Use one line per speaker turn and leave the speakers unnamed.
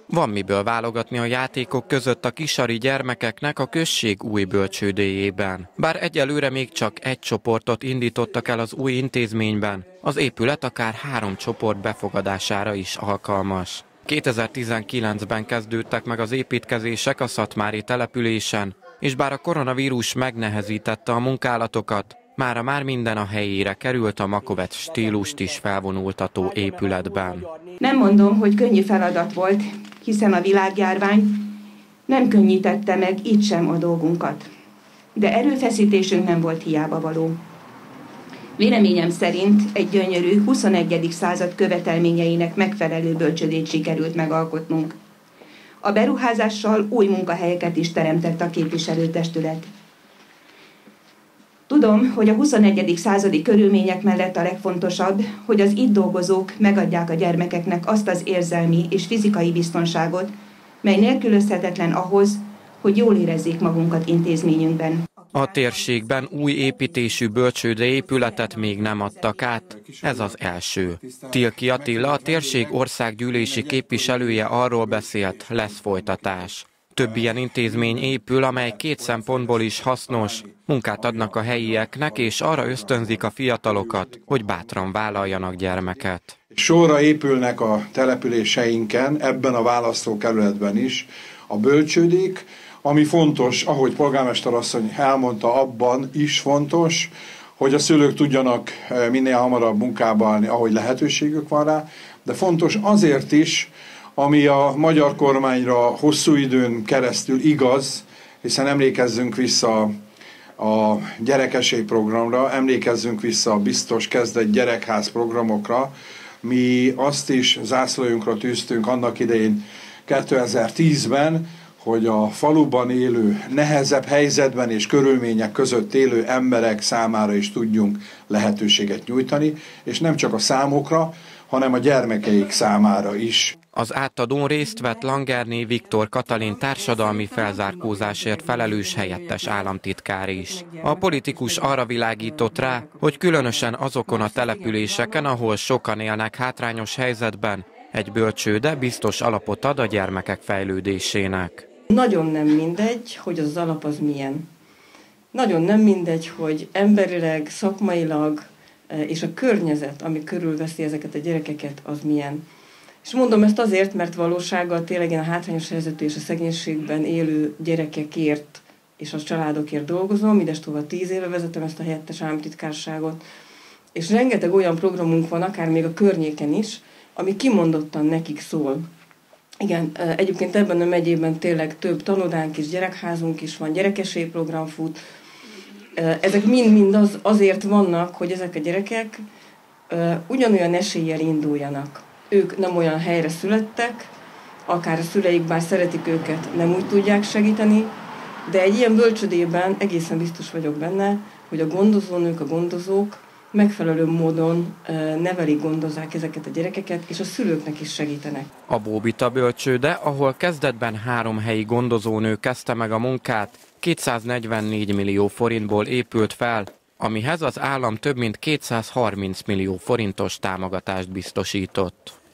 Van miből válogatni a játékok között a kisari gyermekeknek a község új bölcsődéjében. Bár egyelőre még csak egy csoportot indítottak el az új intézményben, az épület akár 3 csoport befogadására is alkalmas. 2019-ben kezdődtek meg az építkezések a szatmári településen, és bár a koronavírus megnehezítette a munkálatokat, mára már minden a helyére került a Makovec stílust is felvonultató épületben.
Nem mondom, hogy könnyű feladat volt, hiszen a világjárvány nem könnyítette meg itt sem a dolgunkat. De erőfeszítésünk nem volt hiába való. Véleményem szerint egy gyönyörű 21. század követelményeinek megfelelő bölcsödét sikerült megalkotnunk. A beruházással új munkahelyeket is teremtett a képviselőtestület. Tudom, hogy a 21. századi körülmények mellett a legfontosabb, hogy az itt dolgozók megadják a gyermekeknek azt az érzelmi és fizikai biztonságot, mely nélkülözhetetlen ahhoz, hogy jól érezzék magunkat intézményünkben.
A térségben új építésű bölcsőde épületet még nem adtak át, ez az első. Tilki Attila, a térség országgyűlési képviselője arról beszélt, lesz folytatás. Több ilyen intézmény épül, amely 2 szempontból is hasznos, munkát adnak a helyieknek, és arra ösztönzik a fiatalokat, hogy bátran vállaljanak gyermeket.
Sorra épülnek a településeinken, ebben a választókerületben is a bölcsődék, ami fontos, ahogy polgármester asszony elmondta, abban is fontos, hogy a szülők tudjanak minél hamarabb munkába állni, ahogy lehetőségük van rá, de fontos azért is, ami a magyar kormányra hosszú időn keresztül igaz, hiszen emlékezzünk vissza a gyerekesély programra, emlékezzünk vissza a biztos kezdett gyerekház programokra. Mi azt is zászlójunkra tűztünk annak idején 2010-ben, hogy a faluban élő, nehezebb helyzetben és körülmények között élő emberek számára is tudjunk lehetőséget nyújtani, és nem csak a számokra, hanem a gyermekeik számára is.
Az átadón részt vett Langerné Viktor Katalin társadalmi felzárkózásért felelős helyettes államtitkár is. A politikus arra világított rá, hogy különösen azokon a településeken, ahol sokan élnek hátrányos helyzetben, egy bölcsőde biztos alapot ad a gyermekek fejlődésének.
Nagyon nem mindegy, hogy az alap az milyen. Nagyon nem mindegy, hogy emberileg, szakmailag és a környezet, ami körülveszi ezeket a gyerekeket, az milyen. És mondom ezt azért, mert valósággal tényleg én a hátrányos helyzetű és a szegénységben élő gyerekekért és a családokért dolgozom, mindestova 10 éve vezetem ezt a helyettes államtitkárságot, és rengeteg olyan programunk van, akár még a környéken is, ami kimondottan nekik szól. Igen, egyébként ebben a megyében tényleg több tanodánk is, gyerekházunk is van, gyerekesély program fut. Ezek mind azért vannak, hogy ezek a gyerekek ugyanolyan eséllyel induljanak. Ők nem olyan helyre születtek, akár a szüleik, bár szeretik őket, nem úgy tudják segíteni, de egy ilyen bölcsödében egészen biztos vagyok benne, hogy a gondozónők, a gondozók megfelelő módon nevelik, gondozzák ezeket a gyerekeket, és a szülőknek is segítenek.
A Bóbita bölcsőde, ahol kezdetben 3 helyi gondozónő kezdte meg a munkát, 244 millió forintból épült fel, amihez az állam több mint 230 millió forintos támogatást biztosított.